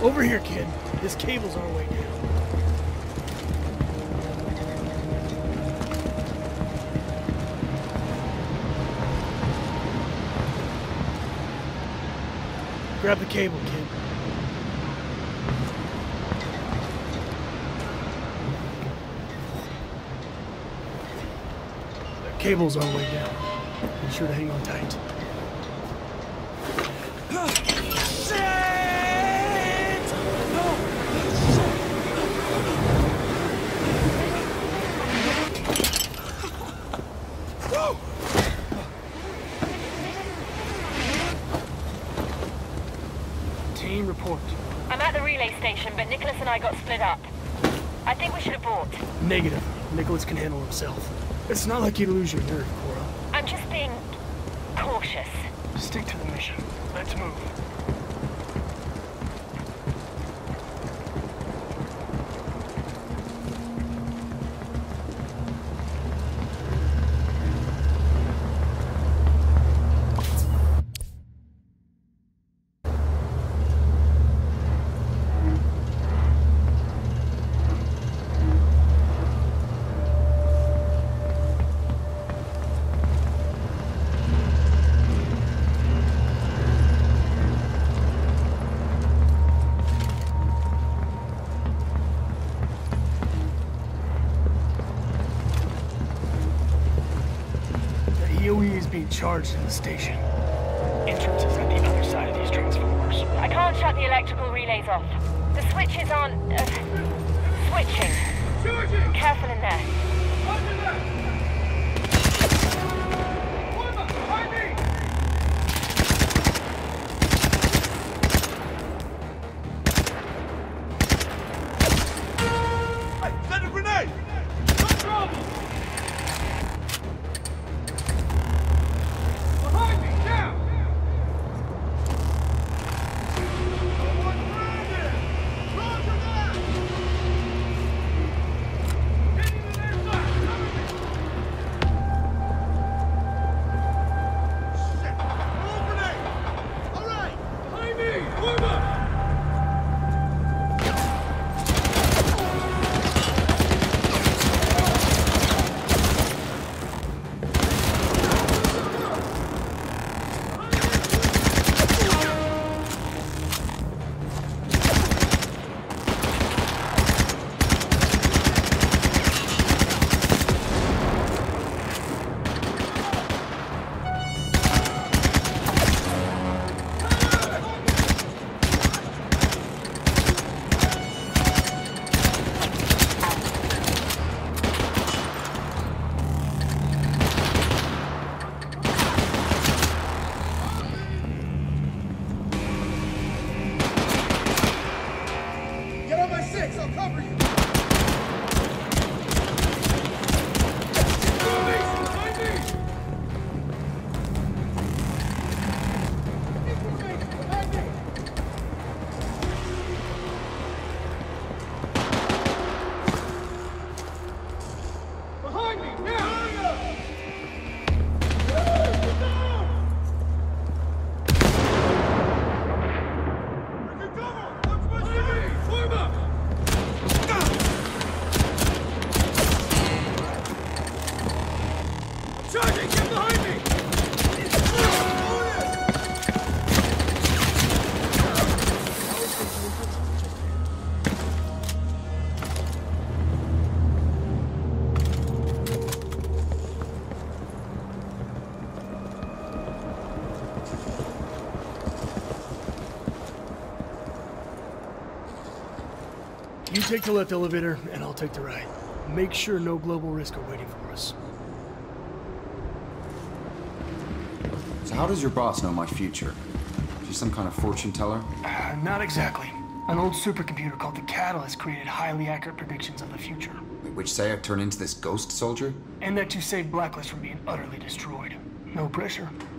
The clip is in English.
Over here, kid. This cable's our way down. Grab the cable, kid. The cable's our way down. Be sure to hang on tight. Team, report. I'm at the relay station, but Nicholas and I got split up. I think we should abort. Negative. Nicholas can handle himself. It's not like you'd lose your nerve, Cora. I'm just being cautious. Stick to the mission. Let's move. EOE is being charged in the station. Entrance is at the other side of these transformers. I can't shut the electrical relays off. The switches aren't, switching. Careful in there. Send a grenade! No trouble! Behind me, down! Someone grounded! Roger that! Hitting the near side, cover me! Shit! More grenade! All right! Behind me! Warm up! Get on my 6, I'll cover you! Behind me! Behind me! Behind me, now! Charging! Get behind me! You take the left elevator, and I'll take the right. Make sure no global risk are waiting for us. So how does your boss know my future? Is she some kind of fortune teller? Not exactly. An old supercomputer called the Catalyst created highly accurate predictions of the future. Which say I turn into this ghost soldier? And that you saved Blacklist from being utterly destroyed. No pressure.